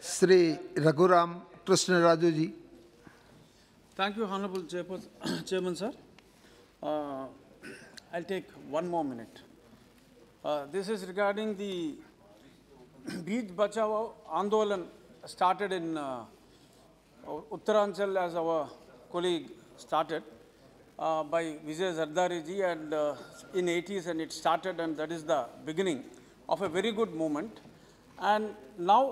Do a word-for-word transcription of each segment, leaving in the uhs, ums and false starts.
Shri Raghuram कृष्णराजू ji. Thank you, Honorable Chairman, sir. Uh, I'll take one more minute. Uh, this is regarding the Beach Bachao Andolan started in uh, Uttaranchal, as our colleague started uh, by Vijay Zardari ji, and uh, in eighties, and it started, and that is the beginning of a very good movement. And now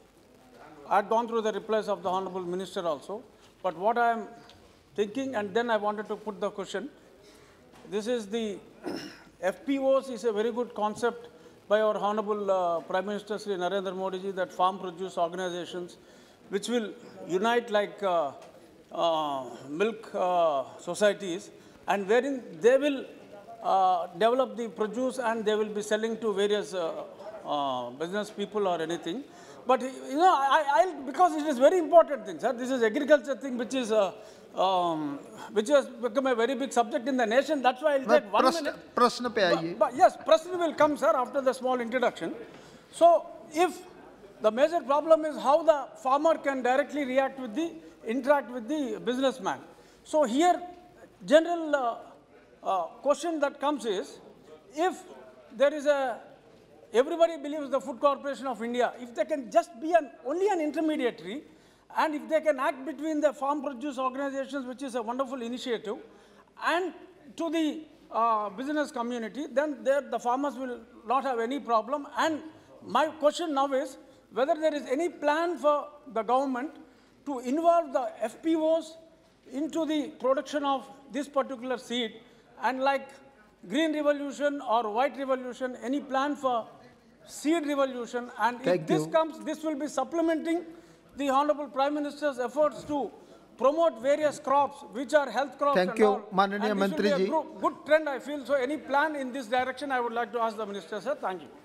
I had gone through the replies of the Honorable Minister also, but what I am thinking, and then I wanted to put the question, this is the F P Os is a very good concept by our Honorable uh, Prime Minister Shri Narendra Modi ji, that farm produce organizations which will unite like uh, uh, milk uh, societies, and wherein they will uh, develop the produce and they will be selling to various uh, uh, business people or anything. But, you know, I, I, because it is very important thing, sir. This is agriculture thing which is, uh, um, which has become a very big subject in the nation. That's why I'll take one प्रश्न minute. प्रश्न पे आइए। But, but yes, Prashna will come, sir, after the small introduction. So, if the major problem is how the farmer can directly react with the, interact with the businessman. So here, general uh, uh, question that comes is, if there is a, everybody believes the Food Corporation of India, if they can just be an, only an intermediary, and if they can act between the farm produce organizations, which is a wonderful initiative, and to the uh, business community, then there the farmers will not have any problem. And my question now is whether there is any plan for the government to involve the F P Os into the production of this particular seed, and like Green Revolution or White Revolution, any plan for seed revolution. And Thank if this you. comes, this will be supplementing the Honorable Prime Minister's efforts to promote various crops, which are health crops. Thank and you, all. Mananiya And this will be Mantri a ji. gro- good trend, I feel. So any plan in this direction, I would like to ask the Minister, sir. Thank you.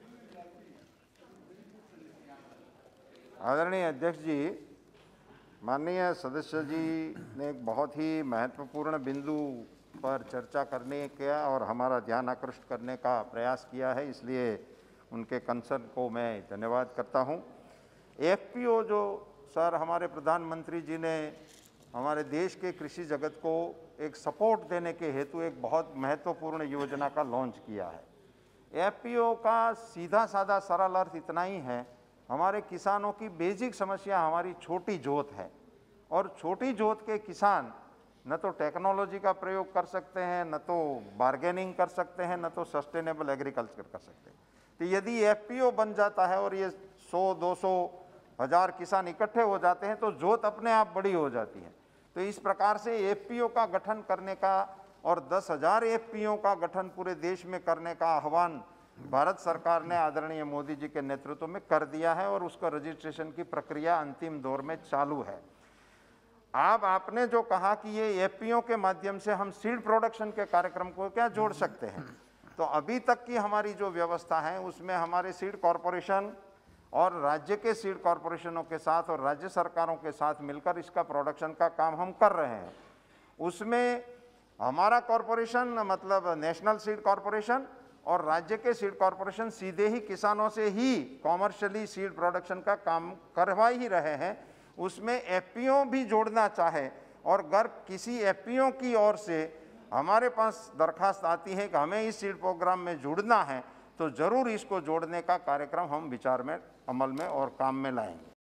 आदरणीय अध्यक्ष जी, माननीय सदस्य जी ने एक बहुत ही महत्वपूर्ण बिंदु पर चर्चा करने का और हमारा ध्यान आकृष्ट करने का प्रयास किया है, इसलिए उनके कंसर्न को मैं धन्यवाद करता हूं। एफ पी ओ जो सर हमारे प्रधानमंत्री जी ने हमारे देश के कृषि जगत को एक सपोर्ट देने के हेतु एक बहुत महत्वपूर्ण योजना का लॉन्च किया है। एफ पी ओ का सीधा साधा सरल अर्थ इतना ही है, हमारे किसानों की बेसिक समस्या हमारी छोटी जोत है, और छोटी जोत के किसान न तो टेक्नोलॉजी का प्रयोग कर सकते हैं, न तो बार्गेनिंग कर सकते हैं, न तो सस्टेनेबल एग्रीकल्चर कर सकते हैं। तो यदि एफ पी ओ बन जाता है और ये सौ दो सौ हज़ार किसान इकट्ठे हो जाते हैं तो जोत अपने आप बड़ी हो जाती है। तो इस प्रकार से एफ पी ओ का गठन करने का और दस हज़ार एफ पी ओ का गठन पूरे देश में करने का आह्वान भारत सरकार ने आदरणीय मोदी जी के नेतृत्व में कर दिया है, और उसका रजिस्ट्रेशन की प्रक्रिया अंतिम दौर में चालू है। अब आपने जो कहा कि ये एफ पी ओ के माध्यम से हम सीड प्रोडक्शन के कार्यक्रम को क्या जोड़ सकते हैं, तो अभी तक की हमारी जो व्यवस्था है उसमें हमारे सीड कॉरपोरेशन और राज्य के सीड कॉरपोरेशनों के साथ और राज्य सरकारों के साथ मिलकर इसका प्रोडक्शन का काम हम कर रहे हैं। उसमें हमारा कॉरपोरेशन मतलब नेशनल सीड कॉरपोरेशन और राज्य के सीड कॉरपोरेशन सीधे ही किसानों से ही कॉमर्शियली सीड प्रोडक्शन का काम करवा ही रहे हैं। उसमें एफ पी ओ भी जोड़ना चाहे, और अगर किसी एफ पी ओ की ओर से हमारे पास दरखास्त आती है कि हमें इस सीड प्रोग्राम में जुड़ना है, तो ज़रूर इसको जोड़ने का कार्यक्रम हम विचार में, अमल में और काम में लाएंगे।